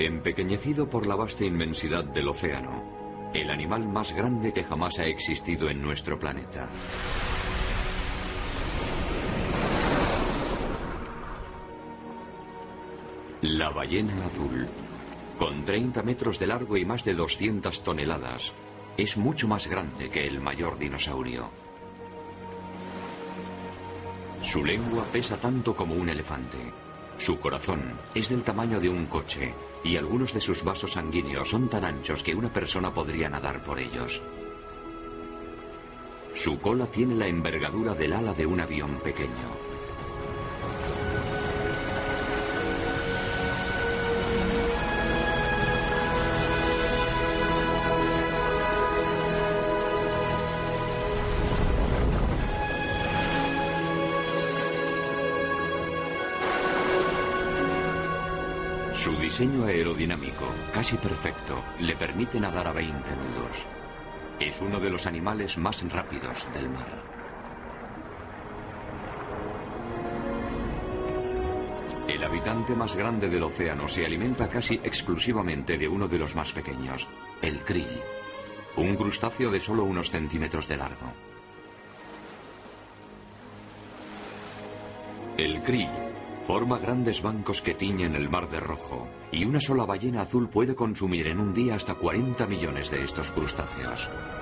Empequeñecido por la vasta inmensidad del océano, el animal más grande que jamás ha existido en nuestro planeta. La ballena azul, con 30 metros de largo y más de 200 toneladas, es mucho más grande que el mayor dinosaurio. Su lengua pesa tanto como un elefante. Su corazón es del tamaño de un coche y algunos de sus vasos sanguíneos son tan anchos que una persona podría nadar por ellos. Su cola tiene la envergadura del ala de un avión pequeño. Su diseño aerodinámico, casi perfecto, le permite nadar a 20 nudos. Es uno de los animales más rápidos del mar. El habitante más grande del océano se alimenta casi exclusivamente de uno de los más pequeños, el krill, un crustáceo de solo unos centímetros de largo. El krill forma grandes bancos que tiñen el mar de rojo, y una sola ballena azul puede consumir en un día hasta 40 millones de estos crustáceos.